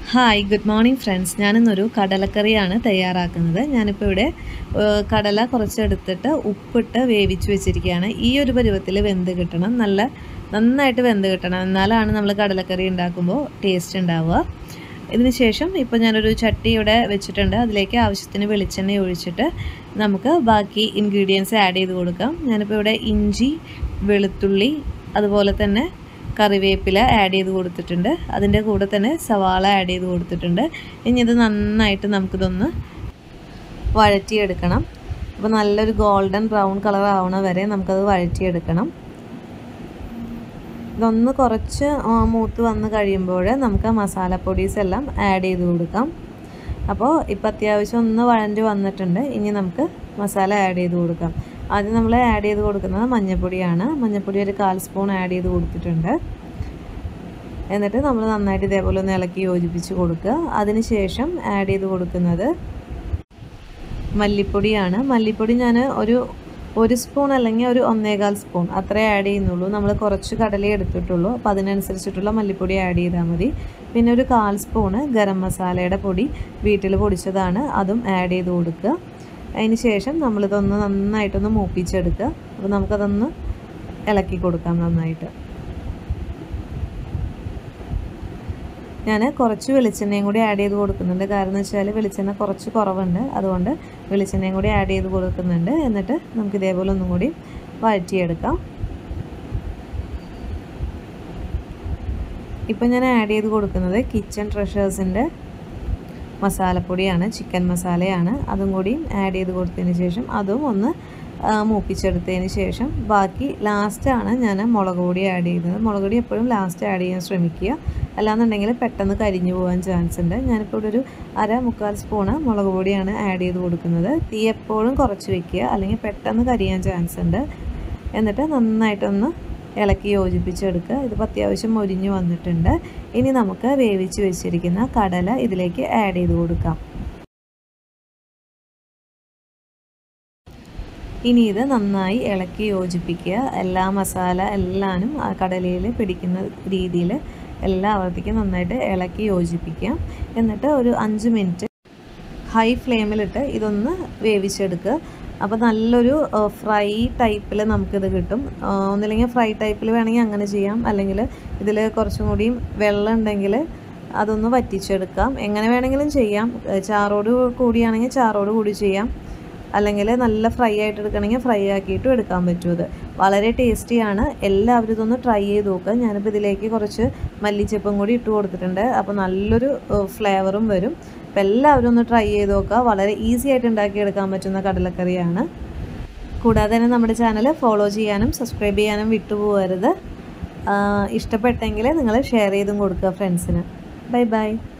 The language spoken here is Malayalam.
Hi good morning friends. ഞാനിന്നൊരു കടലക്കറിയാണ് തയ്യാറാക്കുന്നത്. ഞാനിപ്പോൾ ഇവിടെ കടല കുറച്ചെടുത്തിട്ട് ഉപ്പിട്ട് വേവിച്ച് വെച്ചിരിക്കുകയാണ്. ഈ ഒരു പരുവത്തിൽ വെന്ത് കിട്ടണം, നന്നായിട്ട് വെന്ത് കിട്ടണം, എന്നാലാണ് നമ്മൾ കടലക്കറി ഉണ്ടാക്കുമ്പോൾ ടേസ്റ്റ് ഉണ്ടാവുക. ഇതിന് ശേഷം ഇപ്പോൾ ഞാനൊരു ചട്ടി ഇവിടെ വെച്ചിട്ടുണ്ട്. അതിലേക്ക് ആവശ്യത്തിന് വെളിച്ചെണ്ണ ഒഴിച്ചിട്ട് നമുക്ക് ബാക്കി ഇൻഗ്രീഡിയൻസ് ആഡ് ചെയ്ത് കൊടുക്കാം. ഞാനിപ്പോൾ ഇവിടെ ഇഞ്ചി, വെളുത്തുള്ളി, അതുപോലെ തന്നെ കറിവേപ്പില ആഡ് ചെയ്ത് കൊടുത്തിട്ടുണ്ട്. അതിൻ്റെ കൂടെ തന്നെ സവാള ആഡ് ചെയ്ത് കൊടുത്തിട്ടുണ്ട്. ഇനി ഇത് നന്നായിട്ട് നമുക്കിതൊന്ന് വഴറ്റിയെടുക്കണം. അപ്പോൾ നല്ലൊരു ഗോൾഡൻ ബ്രൗൺ കളർ ആവണ വരെ നമുക്കത് വഴറ്റിയെടുക്കണം. ഇതൊന്ന് കുറച്ച് മൂത്ത് വന്ന് കഴിയുമ്പോൾ നമുക്ക് മസാലപ്പൊടീസ് എല്ലാം ആഡ് ചെയ്ത് കൊടുക്കാം. അപ്പോൾ ഇപ്പോൾ അത്യാവശ്യം ഒന്ന് വഴഞ്ഞ് വന്നിട്ടുണ്ട്. ഇനി നമുക്ക് മസാല ആഡ് ചെയ്ത് കൊടുക്കാം. ആദ്യം നമ്മൾ ആഡ് ചെയ്ത് കൊടുക്കുന്നത് മഞ്ഞൾപ്പൊടിയാണ്. മഞ്ഞൾപ്പൊടി ഒരു 1/4 സ്പൂൺ ആഡ് ചെയ്ത് കൊടുത്തിട്ടുണ്ട്. എന്നിട്ട് നമ്മൾ നന്നായിട്ട് ഇതേപോലെ ഒന്ന് ഇളക്കി യോജിപ്പിച്ച് കൊടുക്കുക. അതിന് ശേഷം ആഡ് ചെയ്ത് കൊടുക്കുന്നത് മല്ലിപ്പൊടിയാണ്. മല്ലിപ്പൊടി ഞാൻ ഒരു സ്പൂൺ അല്ലെങ്കിൽ ഒരു 1.25 സ്പൂൺ അത്രേ ആഡ് ചെയ്യുന്നുള്ളൂ. നമ്മൾ കുറച്ച് കടലേ എടുത്തിട്ടുള്ളൂ. അപ്പോൾ അതിനനുസരിച്ചിട്ടുള്ള മല്ലിപ്പൊടി ആഡ് ചെയ്താൽ മതി. പിന്നെ ഒരു 1/4 സ്പൂണ് ഗരം മസാലയുടെ പൊടി വീട്ടിൽ പൊടിച്ചതാണ്, അതും ആഡ് ചെയ്ത് കൊടുക്കുക. അതിന് ശേഷം നമ്മളിതൊന്ന് നന്നായിട്ടൊന്ന് മൂപ്പിച്ചെടുക്കുക. അപ്പോൾ നമുക്കതൊന്ന് ഇളക്കി കൊടുക്കാം നന്നായിട്ട്. ഞാൻ കുറച്ച് വെളിച്ചെണ്ണയും കൂടി ആഡ് ചെയ്ത് കൊടുക്കുന്നുണ്ട്. കാരണം എന്ന് വെച്ചാൽ വെളിച്ചെണ്ണ കുറച്ച് കുറവുണ്ട്, അതുകൊണ്ട് വെളിച്ചെണ്ണയും കൂടി ആഡ് ചെയ്ത് കൊടുക്കുന്നുണ്ട്. എന്നിട്ട് നമുക്ക് ഇതേപോലെ ഒന്നും കൂടി വഴറ്റിയെടുക്കാം. ഇപ്പം ഞാൻ ആഡ് ചെയ്ത് കൊടുക്കുന്നത് കിച്ചൺ ട്രഷേഴ്സിൻ്റെ മസാലപ്പൊടിയാണ്, ചിക്കൻ മസാലയാണ്. അതും കൂടി ആഡ് ചെയ്ത് കൊടുത്തതിന് ശേഷം അതും ഒന്ന് മൂപ്പിച്ചെടുത്തതിന് ശേഷം ബാക്കി ലാസ്റ്റാണ് ഞാൻ മുളക് പൊടി ആഡ് ചെയ്യുന്നത്. മുളക് പൊടി എപ്പോഴും ലാസ്റ്റ് ആഡ് ചെയ്യാൻ ശ്രമിക്കുക, അല്ലാന്നുണ്ടെങ്കിൽ പെട്ടെന്ന് കരിഞ്ഞു പോകാൻ ചാൻസ് ഉണ്ട്. ഞാനിപ്പോൾ ഇവിടെ ഒരു 1/4 സ്പൂണ് മുളക് പൊടിയാണ് ആഡ് ചെയ്ത് കൊടുക്കുന്നത്. തീ എപ്പോഴും കുറച്ച് വയ്ക്കുക, അല്ലെങ്കിൽ പെട്ടെന്ന് കരിയാൻ ചാൻസ് ഉണ്ട്. എന്നിട്ട് നന്നായിട്ടൊന്ന് ഇളക്കി യോജിപ്പിച്ചെടുക്കുക. ഇതിപ്പോൾ അത്യാവശ്യം മൊരിഞ്ഞു വന്നിട്ടുണ്ട്. ഇനി നമുക്ക് വേവിച്ച് വെച്ചിരിക്കുന്ന കടല ഇതിലേക്ക് ആഡ് ചെയ്ത് കൊടുക്കാം. ഇനി ഇത് നന്നായി ഇളക്കി യോജിപ്പിക്കുക. എല്ലാ മസാല എല്ലാനും ആ കടലയിൽ പിടിക്കുന്ന രീതിയിൽ എല്ലാവർക്കും നന്നായിട്ട് ഇളക്കി യോജിപ്പിക്കുക. എന്നിട്ട് ഒരു 5 മിനിറ്റ് ഹൈ ഫ്ലെയിമിലിട്ട് ഇതൊന്ന് വേവിച്ചെടുക്കുക. അപ്പോൾ നല്ലൊരു ഫ്രൈ ടൈപ്പിൽ നമുക്കിത് കിട്ടും. ഒന്നില്ലെങ്കിൽ ഫ്രൈ ടൈപ്പിൽ വേണമെങ്കിൽ അങ്ങനെ ചെയ്യാം, അല്ലെങ്കിൽ ഇതിൽ കുറച്ചും കൂടിയും വെള്ളം ഉണ്ടെങ്കിൽ അതൊന്ന് വറ്റിച്ചെടുക്കാം. എങ്ങനെ വേണമെങ്കിലും ചെയ്യാം. ചാറോട് കൂടിയാണെങ്കിൽ ചാറോട് കൂടി ചെയ്യാം, അല്ലെങ്കിൽ നല്ല ഫ്രൈ ആയിട്ട് എടുക്കണമെങ്കിൽ ഫ്രൈ ആക്കിയിട്ടും എടുക്കാൻ പറ്റും. ഇത് വളരെ ടേസ്റ്റിയാണ്. എല്ലാവരും ഇതൊന്ന് ട്രൈ ചെയ്ത് നോക്കുക. ഞാനിപ്പോൾ ഇതിലേക്ക് കുറച്ച് മല്ലിച്ചപ്പും കൂടി ഇട്ട് കൊടുത്തിട്ടുണ്ട്. അപ്പോൾ നല്ലൊരു ഫ്ലേവറും വരും. അപ്പോൾ എല്ലാവരും ഒന്ന് ട്രൈ ചെയ്ത് നോക്കുക. വളരെ ഈസി ആയിട്ട് ഉണ്ടാക്കിയെടുക്കാൻ പറ്റുന്ന കടലക്കറിയാണ്. കൂടാതെ തന്നെ നമ്മുടെ ചാനൽ ഫോളോ ചെയ്യാനും സബ്സ്ക്രൈബ് ചെയ്യാനും വിട്ടുപോകരുത്. ഇഷ്ടപ്പെട്ടെങ്കിൽ നിങ്ങൾ ഷെയർ ചെയ്തും കൊടുക്കുക ഫ്രണ്ട്സിന്. Bye by.